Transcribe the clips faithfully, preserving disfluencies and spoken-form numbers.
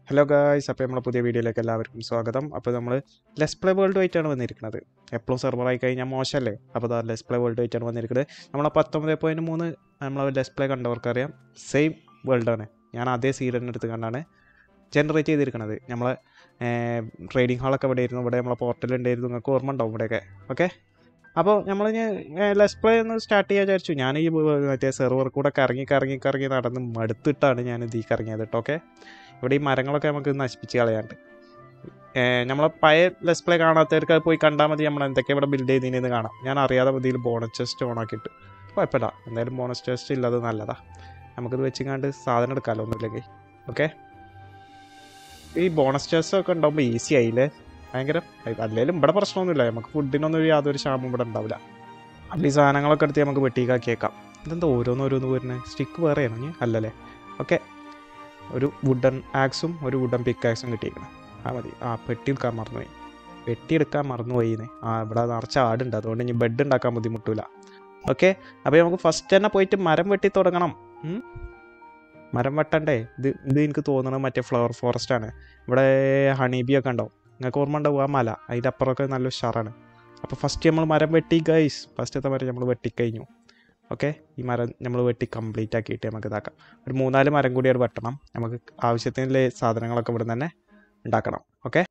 Hello guys, അപ്പോൾ നമ്മളെ പുതിയ വീഡിയോയിലേക്ക് എല്ലാവർക്കും സ്വാഗതം. അപ്പോൾ നമ്മൾ ലെസ് പ്ലേ വേൾഡ് ആയിട്ടാണ് വന്നിരിക്കുന്നത്. എപ്പോഴും സെർവറായി കഴിഞ്ഞാൽ മോശമല്ലേ? അപ്പോൾ അതാ ലെസ് പ്ലേ വേൾഡ് ആയിട്ടാണ് വന്നിരിക്കുന്നത്. നമ്മളെ പത്തൊമ്പത് പോയിൻറ്റ് മൂന്ന് നമ്മളെ ലെസ് പ്ലേ കണ്ടവർക്കറിയാം, സെയിം വേൾഡാണ്. ഞാൻ അതേ സീരിയലിൻ്റെ അടുത്ത് കണ്ടാണ് ജനറേറ്റ് ചെയ്തിരിക്കുന്നത്. നമ്മളെ ട്രേഡിംഗ് ഹാളൊക്കെ ഇവിടെ ആയിരുന്നു, ഇവിടെ നമ്മളെ പോർട്ടൽ ഉണ്ടായിരുന്നു, നിങ്ങൾക്ക് ഓർമ്മ ഉണ്ടാവും ഇവിടെയൊക്കെ. ഓക്കെ, അപ്പോൾ നമ്മൾ ലെസ് പ്ലേ ഒന്ന് സ്റ്റാർട്ട് ചെയ്യാൻ വിചാരിച്ചു. ഞാൻ ഈ മറ്റേ സെർവർ കൂടെ കറങ്ങി കറങ്ങി കറങ്ങി നടന്ന് മടുത്തിട്ടാണ് ഞാൻ ഇതിൽ കറങ്ങിയത് കേട്ടോ. ഓക്കെ, ഇവിടെ ഈ മരങ്ങളൊക്കെ നമുക്ക് നശിപ്പിച്ച് കളയാണ്ട്. നമ്മളെ പഴയ ലെസ് പ്ലേ കാണാത്തവർക്ക് അത് പോയി കണ്ടാൽ മതി. നമ്മൾ എന്തൊക്കെ ഇവിടെ ബിൽഡ് ചെയ്തതിന് കാണാം. ഞാൻ അറിയാതെ ഇതിൽ ബോണസ് ചെസ്റ്റ് ഓൺ ആക്കിയിട്ട് കുഴപ്പമില്ല, എന്തായാലും ബോണസ് ചെസ്റ്റ് ഇല്ലാതെ നല്ലതാ. നമുക്കിത് വെച്ചിങ്ങാണ്ട് സാധനം എടുക്കാമല്ലോ ഒന്നുമില്ലെങ്കിൽ. ഓക്കെ, ഈ ബോണസ് ചെസ്റ്റ് ഒക്കെ ഉണ്ടാകുമ്പോൾ ഈസി ആയില്ലേ, ഭയങ്കര. അല്ലെങ്കിലും ഇവിടെ പ്രശ്നമൊന്നുമില്ല, നമുക്ക് ഫുഡിനൊന്നും യാതൊരു ക്ഷാമം ഇവിടെ ഉണ്ടാവില്ല. അല്ല, ഈ സാധനങ്ങളൊക്കെ എടുത്ത് നമുക്ക് വെട്ടിക്കാക്കിയേക്കാം. ഇതെന്താ ഓരോന്നോരോന്ന് വരുന്നത്? സ്റ്റിക്ക് വേറെയാണോ ഇനി? അല്ലല്ലേ. ഓക്കെ, ഒരു വുഡൻ ആക്സും ഒരു വുഡൻ പിക്ക് ആക്സും കിട്ടിയിരിക്കണം. ആ മതി. ആ പെട്ടി എടുക്കാൻ മറന്നുപോയി, പെട്ടി എടുക്കാൻ മറന്നുപോയിന്ന്. ആ ഇവിടെ നിറച്ച ആടുണ്ട്, അതുകൊണ്ട് ഇനി ബെഡ് ഉണ്ടാക്കാൻ ബുദ്ധിമുട്ടില്ല. ഓക്കെ, അപ്പോൾ നമുക്ക് ഫസ്റ്റ് തന്നെ പോയിട്ട് മരം വെട്ടി തുടങ്ങണം. മരം വെട്ടണ്ടേ? ഇത് ഇത് എനിക്ക് തോന്നുന്നത് മറ്റേ ഫ്ലവർ ഫോറസ്റ്റ് ആണ്. ഇവിടെ ഹണീബി ഒക്കെ ഉണ്ടാവും, നിങ്ങൾക്ക് ഓർമ്മ ഉണ്ടാവും. ആ മല അതിൻ്റെ അപ്പുറമൊക്കെ നല്ല ഉഷാറാണ്. അപ്പോൾ ഫസ്റ്റ് നമ്മൾ മരം വെട്ടി ഗൈസ്. ഫസ്റ്റത്തെ മരം നമ്മൾ വെട്ടിക്കഴിഞ്ഞു. ഓക്കെ, ഈ മരം നമ്മൾ വെട്ടി കംപ്ലീറ്റ് ആക്കിയിട്ട് നമുക്ക് ഇതാക്കാം. ഒരു മൂന്നാല് മരം കൂടി അവിടെ വെട്ടണം. നമുക്ക് ആവശ്യത്തിനുള്ള സാധനങ്ങളൊക്കെ ഇവിടെ തന്നെ ഉണ്ടാക്കണം. ഓക്കെ,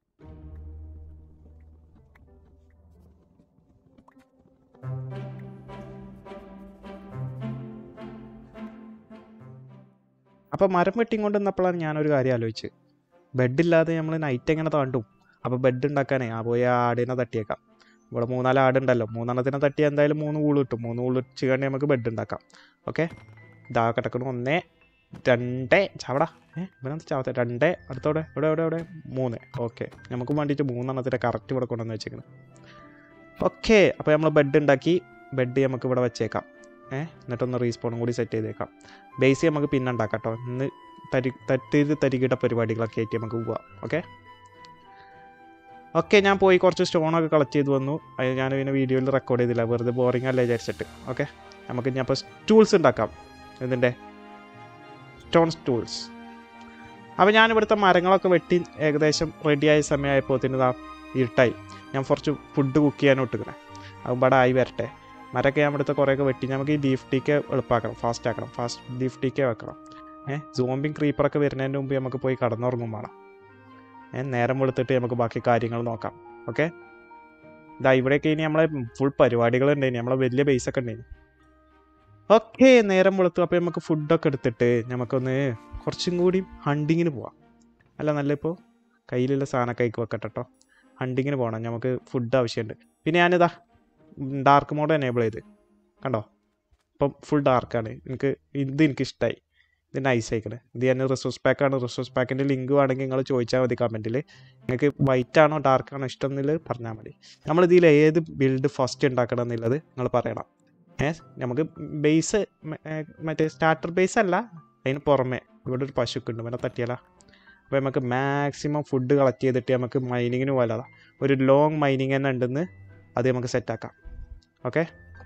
അപ്പോൾ മരം വെട്ടിയും കൊണ്ട് നിന്നപ്പോഴാണ് ഞാനൊരു കാര്യം ആലോചിച്ച്, ബെഡില്ലാതെ നമ്മൾ നൈറ്റ് എങ്ങനെ താണ്ടും? അപ്പോൾ ബെഡ് ഉണ്ടാക്കാനേ ആ പോയ ആടിനെ തട്ടിയേക്കാം. ഇവിടെ മൂന്നാല് ആടുണ്ടല്ലോ, മൂന്നെണ്ണത്തിനെ തട്ടി എന്തായാലും മൂന്ന് കൂള് കിട്ടും. മൂന്ന് കൂള് വെച്ച് കഴിഞ്ഞാൽ നമുക്ക് ബെഡ് ഉണ്ടാക്കാം. ഓക്കെ, ഇതാ കിടക്കണം. ഒന്നേ രണ്ടേ ചവട ഏ ഇവനെന്താ ചാവത്തെ? രണ്ടേ അടുത്തോടെ എവിടെ എവിടെ എവിടെ മൂന്ന്. ഓക്കെ, നമുക്ക് വേണ്ടിയിട്ട് മൂന്നെണ്ണത്തിൻ്റെ കറക്റ്റ് ഇവിടെ കൊണ്ടുവന്ന് വെച്ചേക്കുന്നത്. ഓക്കെ, അപ്പോൾ നമ്മൾ ബെഡ് ഉണ്ടാക്കി. ബെഡ് നമുക്ക് ഇവിടെ വെച്ചേക്കാം. ഏഹ് എന്നിട്ടൊന്ന് റീസ്പോണും കൂടി സെറ്റ് ചെയ്തേക്കാം. ബേസ് നമുക്ക് പിന്നെ ഉണ്ടാക്കാം കേട്ടോ. ഇന്ന് തരി തട്ടിയത് തരികിട്ട പരിപാടികളൊക്കെ ആയിട്ട് നമുക്ക് പോവാം. ഓക്കെ ഓക്കെ ഞാൻ പോയി കുറച്ച് സ്റ്റോണൊക്കെ കളക്ട് ചെയ്ത് വന്നു. അത് ഞാൻ പിന്നെ വീഡിയോയിൽ റെക്കോർഡ് ചെയ്തില്ല, വെറുതെ ബോറിംഗ് അല്ലേ വിചാരിച്ചിട്ട്. ഓക്കെ, നമുക്ക് ഞാൻ ഇപ്പോൾ ടൂൾസ് ഉണ്ടാക്കാം. ഇതിൻ്റെ സ്റ്റോൺ ടൂൾസ്. അപ്പോൾ ഞാൻ ഇവിടുത്തെ മരങ്ങളൊക്കെ വെട്ടി ഏകദേശം റെഡിയായ സമയമായപ്പോൾ ഇതാ ഇരുട്ടായി. ഞാൻ കുറച്ച് ഫുഡ് കുക്ക് ചെയ്യാനും ഇട്ടിക്കണേ, അത് ഇവിടെ ആയി വരട്ടെ. മരമൊക്കെ ഞാൻ ഇവിടുത്തെ കുറേയൊക്കെ വെട്ടി നമുക്ക് ഈ ബീഫ് ടീക്ക് എളുപ്പമാക്കണം, ഫാസ്റ്റ് ആക്കണം. ഫാസ്റ്റ് ബീഫ് ടീക്ക് വെക്കണം. ഏഹ് സോംബിങ് ക്രീപ്പറൊക്കെ വരുന്നതിന് മുമ്പ് നമുക്ക് പോയി കടന്നുറങ്ങും വേണം. ഏഹ് നേരം വെളുത്തിട്ട് നമുക്ക് ബാക്കി കാര്യങ്ങൾ നോക്കാം. ഓക്കെ, ഇതാ ഇവിടെയൊക്കെ ഇനി നമ്മളെ ഫുൾ പരിപാടികളുണ്ടായിന്, നമ്മളെ വലിയ ബേസൊക്കെ ഉണ്ടായിന്. ഓക്കെ, നേരം വെളുത്തു. അപ്പോൾ നമുക്ക് ഫുഡൊക്കെ എടുത്തിട്ട് നമുക്കൊന്ന് കുറച്ചും കൂടി ഹണ്ടിങ്ങിന് പോവാം. അല്ല, നല്ല ഇപ്പോൾ കയ്യിലുള്ള സാധനമൊക്കെ കൈക്ക് വെക്കട്ടെ കേട്ടോ. ഹണ്ടിങ്ങിന് പോകണം, നമുക്ക് ഫുഡ് ആവശ്യമുണ്ട്. പിന്നെ ഞാനിതാ ഡാർക്ക് മോഡ് എനേബിൾ ചെയ്ത് കണ്ടോ. ഇപ്പം ഫുൾ ഡാർക്കാണ്. എനിക്ക് ഇത് എനിക്കിഷ്ടമായി. ഇത് നൈസ് ആയിക്കണേ. ഇത് ഞാൻ റിസോഴ്സ് പാക്കാണ്. റിസോഴ്സ് പാക്കിൻ്റെ ലിങ്ക് വേണമെങ്കിൽ നിങ്ങൾ ചോദിച്ചാൽ മതി കമൻറ്റിൽ. നിങ്ങൾക്ക് വൈറ്റ് ആണോ ഡാർക്ക് ആണോ ഇഷ്ടം എന്നുള്ളത് പറഞ്ഞാൽ മതി. നമ്മളിതിൽ ഏത് ബിൽഡ് ഫസ്റ്റ് ഉണ്ടാക്കണം എന്നുള്ളത് നിങ്ങൾ പറയണം. ഏഹ് നമുക്ക് ബേസ് മറ്റേ സ്റ്റാർട്ടർ ബേസ് അല്ല, അതിന് പുറമെ ഇവിടെ ഒരു പശുക്ക് ഉണ്ട്, പിന്നെ തട്ടിയാല. അപ്പോൾ നമുക്ക് മാക്സിമം ഫുഡ് കളക്ട് ചെയ്തിട്ട് നമുക്ക് മൈനിങ്ങിന് പോകാതെ ഒരു ലോങ് മൈനിങ് തന്നെ ഉണ്ടെന്ന് അത് നമുക്ക് സെറ്റാക്കാം. ഓക്കെ,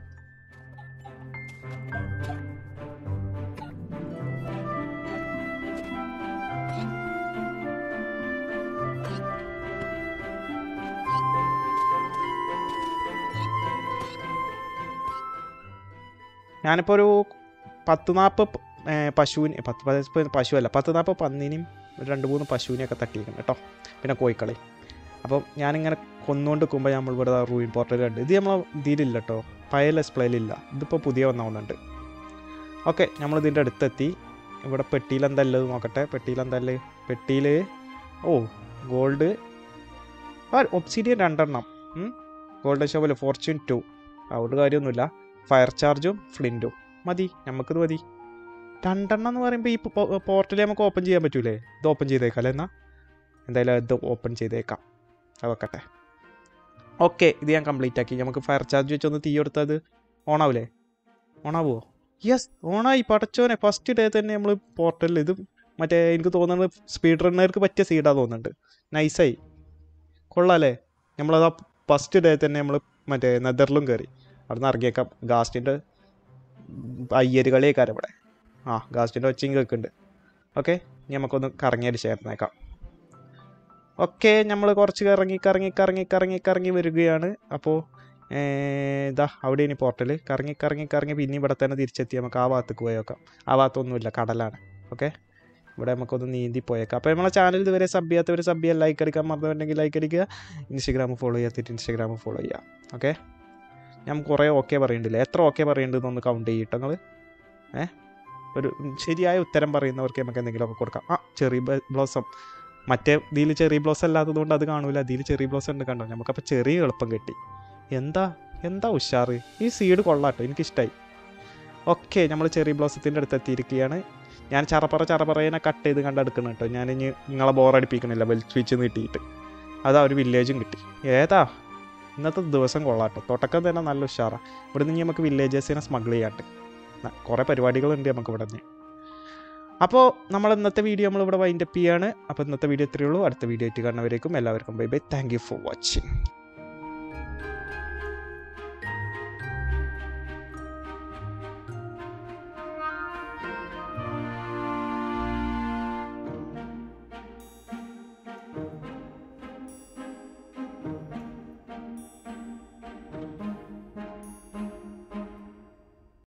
ഞാനിപ്പോൾ ഒരു പത്ത് നാൽപ്പത് പശുവിന് പത്ത് പത്ത് പശു അല്ല പത്ത് നാൽപ്പത് പന്നീനെയും ഒരു രണ്ട് മൂന്ന് പശുവിനെയൊക്കെ തട്ടിയിരിക്കണം കേട്ടോ. പിന്നെ കോഴിക്കളി. അപ്പം ഞാനിങ്ങനെ കൊന്നുകൊണ്ട് നിൽക്കുമ്പോൾ നമ്മൾ ഇവിടെ റൂയിൻ പോർട്ടൽ കണ്ട്. ഇത് നമ്മൾ ഇതിലില്ല കേട്ടോ, പഴയ ലെസ് പ്ലേയിലില്ല. ഇതിപ്പോൾ പുതിയ വന്നവന്നുണ്ട്. ഓക്കെ, നമ്മളിതിൻ്റെ അടുത്തെത്തി. ഇവിടെ പെട്ടിയിൽ എന്താ ഉള്ളത് നോക്കട്ടെ. പെട്ടിയിൽ എന്താ ഉള്ളത്? പെട്ടിയിൽ ഓ ഗോൾഡ്, ആ ഒബ്സിഡിയൻ രണ്ടെണ്ണം, ഗോൾഡൻ ഷോവൽ, ഫോർച്യൂൺ ടു, അതുകൊണ്ട് കാര്യമൊന്നുമില്ല. ഫയർ ചാർജും ഫ്ലിൻറ്റും മതി, നമുക്കിത് മതി. രണ്ടെണ്ണം എന്ന് പറയുമ്പോൾ ഈ പോർട്ടൽ നമുക്ക് ഓപ്പൺ ചെയ്യാൻ പറ്റൂലേ? ഇത് ഓപ്പൺ ചെയ്തേക്കാം അല്ലേ? എന്നാൽ എന്തായാലും ഇത് ഓപ്പൺ ചെയ്തേക്കാം. അത് വെക്കട്ടെ. ഓക്കെ, ഇത് ഞാൻ കംപ്ലീറ്റ് ആക്കി. നമുക്ക് ഫയർ ചാർജ് വെച്ചൊന്ന് തീ കൊടുത്തത് ഓണാവൂലേ? ഓണാവുമോ? യെസ്, ഓണായി. പടച്ചോനെ, ഫസ്റ്റ് ഡേ തന്നെ നമ്മൾ പോർട്ടലിൽ ഇത് മറ്റേ എനിക്ക് തോന്നുന്നത് സ്പീഡ് റണ്ണർക്ക് പറ്റിയ സീഡാണ് തോന്നുന്നുണ്ട്. നൈസായി, കൊള്ളാമല്ലേ? നമ്മളത് ആ ഫസ്റ്റ് ഡേ തന്നെ നമ്മൾ മറ്റേ നെതറിലും കയറി. അവിടെ നിന്ന് ഇറങ്ങിയേക്കാം. ഗാസ്റ്റിൻ്റെ അയ്യര് കളിയേക്കാരം ഇവിടെ. ആ ഗാസ്റ്റിൻ്റെ ഒച്ചയും കേൾക്കുന്നുണ്ട്. ഓക്കെ, ഇനി നമുക്കൊന്ന് കറങ്ങിയടിച്ച് ചേർന്നേക്കാം. ഓക്കെ നമ്മൾ കുറച്ച് കറങ്ങി കറങ്ങി കറങ്ങി കറങ്ങി കറങ്ങി വരികയാണ്. അപ്പോൾ ഇതാ അവിടെ ഇനി പോർട്ടൽ കറങ്ങി കറങ്ങി കറങ്ങി പിന്നെ ഇവിടെ തന്നെ തിരിച്ചെത്തി നമുക്ക് ആ ഭാഗത്തേക്ക് പോയി നോക്കാം. ആ ഭാഗത്തൊന്നുമില്ല, കടലാണ്. ഓക്കെ, ഇവിടെ നമുക്കൊന്ന് നീന്തി പോയേക്കാം. അപ്പോൾ നമ്മളെ ചാനൽ ഇതുവരെ സബ് ചെയ്യാത്തവർ സബ് ചെയ്യാൻ, ലൈക്ക് അടിക്കാൻ മറന്നുണ്ടെങ്കിൽ ലൈക്ക് അടിക്കുക. ഇൻസ്റ്റാഗ്രാം ഫോളോ ചെയ്യാത്തിട്ട് ഇൻസ്റ്റാഗ്രാം ഫോളോ ചെയ്യുക. ഓക്കെ, ഞാൻ കുറേ ഓക്കെ പറയുന്നുണ്ടില്ല, എത്ര ഓക്കെ പറയുന്നുണ്ടെന്നൊന്ന് കൗണ്ട് ചെയ്തിട്ട് നിങ്ങൾ ഏ ഒരു ശരിയായ ഉത്തരം പറയുന്നവർക്ക് നമുക്ക് എന്തെങ്കിലുമൊക്കെ കൊടുക്കാം. ആ ചെറി ബ്ലോസം, മറ്റേ ഇതിൽ ചെറി ബ്ലോസം അല്ലാത്തത് കൊണ്ട് അത് കാണൂല, ഇതിൽ ചെറി ബ്ലോസം ഉണ്ട് കണ്ടോ. നമുക്കപ്പോൾ ചെറിയ എളുപ്പം കിട്ടി. എന്താ എന്താ ഉഷാറ്, ഈ സീഡ് കൊള്ളാട്ടോ, എനിക്കിഷ്ടമായി. ഓക്കെ, നമ്മൾ ചെറി ബ്ലോസത്തിൻ്റെ അടുത്ത് എത്തിയിരിക്കുകയാണ്. ഞാൻ ചറപ്പറ ചറപ്പറേനെ കട്ട് ചെയ്ത് കണ്ടെടുക്കണം കേട്ടോ. ഞാനിനി നിങ്ങളെ ബോറടിപ്പിക്കണില്ല, വലിച്ച് വെച്ച് നീട്ടിയിട്ട്. അതാ ഒരു വില്ലേജും കിട്ടി. ഏതാ ഇന്നത്തെ ദിവസം കൊള്ളാട്ടോ, തുടക്കം തന്നെ നല്ല ഉഷാറാണ്. ഇവിടെ നിന്ന് നമുക്ക് വില്ലേജേഴ്സിനെ സ്മഗിൾ ചെയ്യാണ്ട് കുറേ പരിപാടികളുണ്ട് നമുക്ക് ഇവിടെ നിന്ന്. അപ്പോൾ നമ്മൾ ഇന്നത്തെ വീഡിയോ നമ്മളിവിടെ വൈൻഡപ്പ് ചെയ്യാണ്. അപ്പോൾ ഇന്നത്തെ വീഡിയോ ഇത്രയേ ഉള്ളൂ. അടുത്ത വീഡിയോ ആയിട്ട് കാണുന്നവരേക്കും എല്ലാവർക്കും bye bye. Thank you for watching.